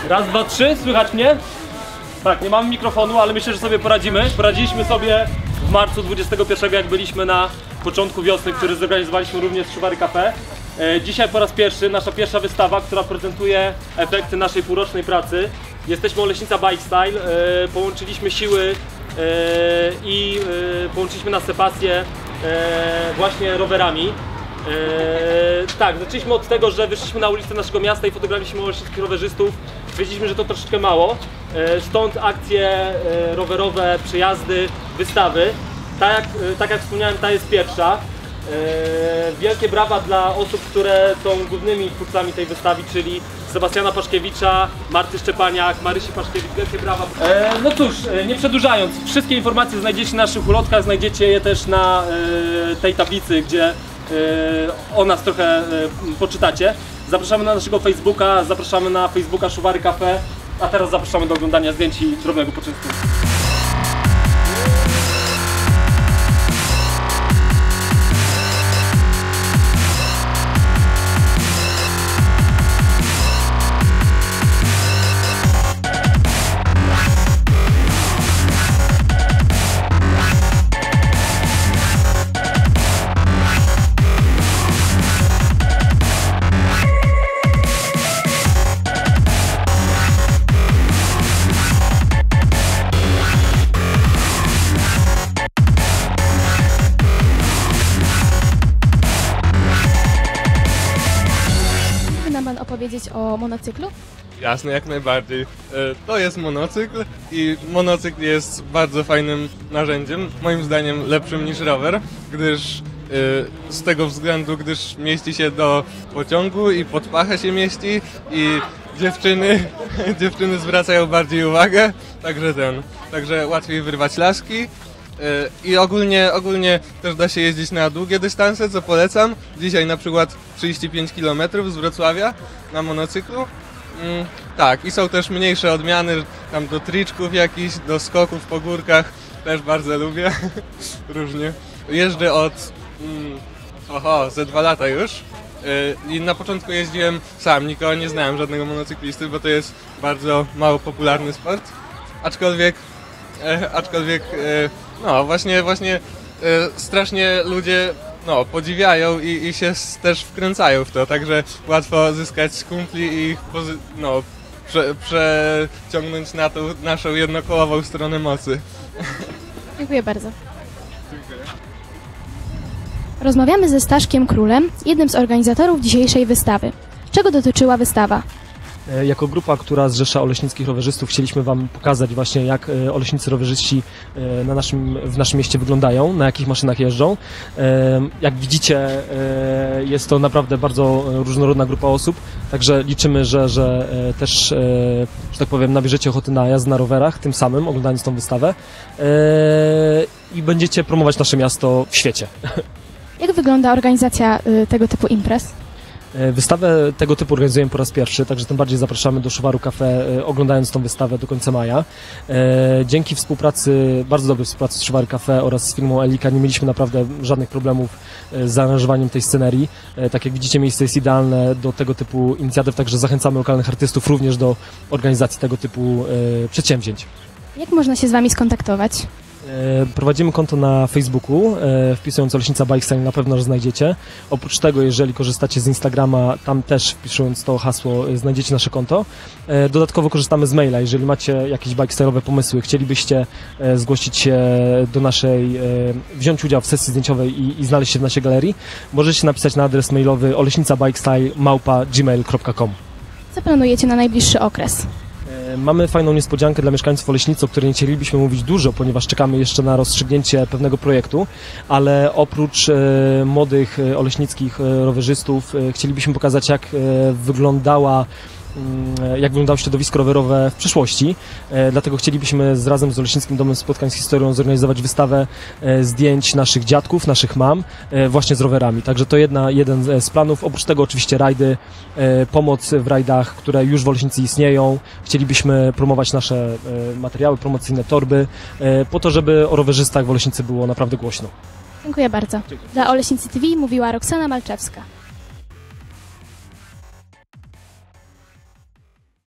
Raz, dwa, trzy, słychać mnie? Tak, nie mamy mikrofonu, ale myślę, że sobie poradzimy. Poradziliśmy sobie w marcu 21, jak byliśmy na początku wiosny, który zorganizowaliśmy również w Szuwary Cafe. Dzisiaj po raz pierwszy nasza pierwsza wystawa, która prezentuje efekty naszej półrocznej pracy. Jesteśmy Oleśnica Bike Style, połączyliśmy siły i połączyliśmy nasze pasje właśnie rowerami. Tak, zaczęliśmy od tego, że wyszliśmy na ulicę naszego miasta i fotografowaliśmy oleśnickich rowerzystów. Stwierdziliśmy, że to troszeczkę mało, stąd akcje rowerowe, przejazdy, wystawy. Tak jak wspomniałem, ta jest pierwsza. Wielkie brawa dla osób, które są głównymi twórcami tej wystawy, czyli Sebastiana Paszkiewicza, Marty Szczepaniak, Marysi Paszkiewicz. Wielkie brawa. No cóż, nie przedłużając, wszystkie informacje znajdziecie na naszych ulotkach, znajdziecie je też na tej tablicy, gdzie o nas trochę poczytacie. Zapraszamy na naszego Facebooka, zapraszamy na Facebooka Szuwary Cafe, a teraz zapraszamy do oglądania zdjęć i drobnego poczynku. Opowiedzieć o monocyklu? Jasne, jak najbardziej. To jest monocykl i monocykl jest bardzo fajnym narzędziem, moim zdaniem lepszym niż rower, gdyż z tego względu, gdyż mieści się do pociągu i pod pachę się mieści i dziewczyny zwracają bardziej uwagę, także łatwiej wyrwać laski. I ogólnie też da się jeździć na długie dystanse, co polecam. Dzisiaj na przykład 35 km z Wrocławia na monocyklu. Tak, i są też mniejsze odmiany, tam do triczków jakichś, do skoków po górkach, też bardzo lubię, różnie. Jeżdżę od ze 2 lata już i na początku jeździłem sam, nikogo nie znałem, żadnego monocyklisty, bo to jest bardzo mało popularny sport, aczkolwiek no właśnie strasznie ludzie podziwiają i się też wkręcają w to, także łatwo zyskać kumpli i ich przeciągnąć na tą naszą jednokołową stronę mocy. Dziękuję bardzo. Rozmawiamy ze Staszkiem Królem, jednym z organizatorów dzisiejszej wystawy. Czego dotyczyła wystawa? Jako grupa, która zrzesza oleśnickich rowerzystów, chcieliśmy Wam pokazać właśnie, jak oleśnicy rowerzyści w naszym mieście wyglądają, na jakich maszynach jeżdżą. Jak widzicie, jest to naprawdę bardzo różnorodna grupa osób, także liczymy, że też, że tak powiem, nabierzecie ochoty na jazdę na rowerach, tym samym oglądając tą wystawę i będziecie promować nasze miasto w świecie. Jak wygląda organizacja tego typu imprez? Wystawę tego typu organizujemy po raz pierwszy, także tym bardziej zapraszamy do Szuwaru Cafe, oglądając tą wystawę do końca maja. Dzięki bardzo dobrej współpracy z Szuwary Cafe oraz z firmą Elika nie mieliśmy naprawdę żadnych problemów z zaaranżowaniem tej scenerii. Tak jak widzicie, miejsce jest idealne do tego typu inicjatyw, także zachęcamy lokalnych artystów również do organizacji tego typu przedsięwzięć. Jak można się z Wami skontaktować? Prowadzimy konto na Facebooku, wpisując Oleśnica Bike Style na pewno, że znajdziecie. Oprócz tego, jeżeli korzystacie z Instagrama, tam też wpisując to hasło znajdziecie nasze konto. Dodatkowo korzystamy z maila, jeżeli macie jakieś bike style'owe pomysły, chcielibyście zgłosić się do wziąć udział w sesji zdjęciowej i znaleźć się w naszej galerii, możecie napisać na adres mailowy oleśnicabikestyle@gmail.com. Co planujecie na najbliższy okres? Mamy fajną niespodziankę dla mieszkańców Oleśnicy, o której nie chcielibyśmy mówić dużo, ponieważ czekamy jeszcze na rozstrzygnięcie pewnego projektu, ale oprócz młodych oleśnickich rowerzystów chcielibyśmy pokazać, jak wyglądało środowisko rowerowe w przeszłości. Dlatego chcielibyśmy razem z Oleśnickim Domem Spotkań z Historią zorganizować wystawę zdjęć naszych dziadków, naszych mam właśnie z rowerami. Także to jeden z planów. Oprócz tego oczywiście rajdy, pomoc w rajdach, które już w Oleśnicy istnieją. Chcielibyśmy promować nasze materiały promocyjne, torby, po to, żeby o rowerzystach w Oleśnicy było naprawdę głośno. Dziękuję bardzo. Dla Oleśnicy TV mówiła Roxana Malczewska.